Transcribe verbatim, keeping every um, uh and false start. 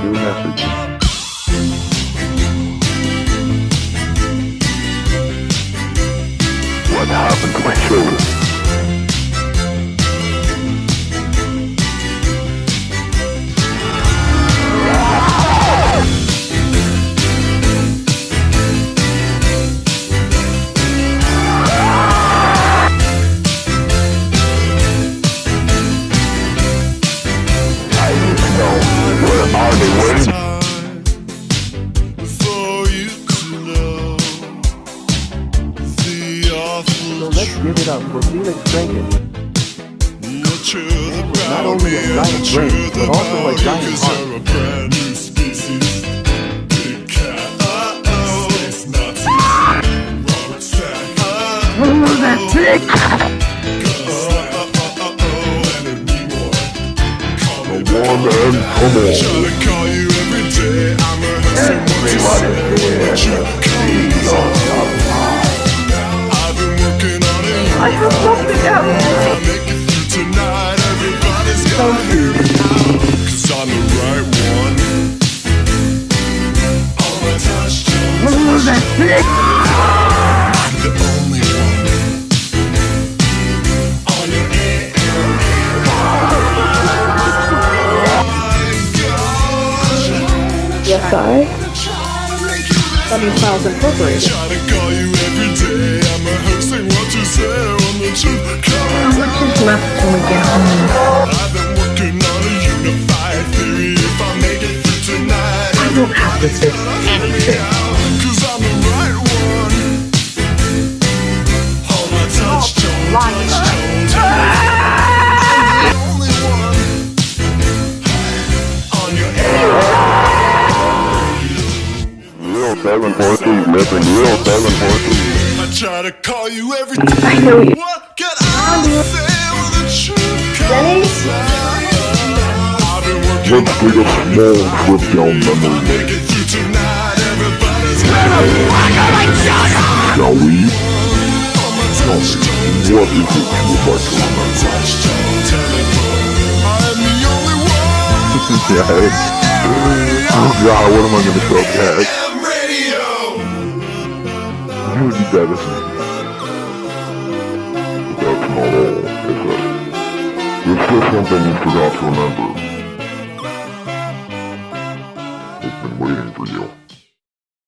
new message. What happened to my shoulder? So let's give it up for Felix Jenkins. Not only a giant brain, but also a giant heart. Oh, that tick! The one and come on. Everybody here, see your top. I have something else. Make it through tonight. Everybody's got it. Cause I'm the right one. On my touchstone. Oh, that's it. I'm the only one. On your ear. Yes, I. Walten Files Incorporated. Try to call you every day. I'm a hosting what you say on the truth. How much is left till we get home? I've been working on a unified theory. If I make it through tonight, I don't have to say anything. cause I'm the right one. Hold my touchstone, touchstone, the only one. On your ear. Real seven four two, listen, real seven four two. I try to call you every day. I know you. What can I say when the truth comes out? I've been working on a small trip down memory lane. Make it through tonight, everybody's got it. Shall we? Tell me, what is it you would like to remember? I'm the only one. Yeah. Oh God, what am I gonna show Cat? You would be devastated. But that's not all, is it? There's just something you forgot to remember. It's been waiting for you.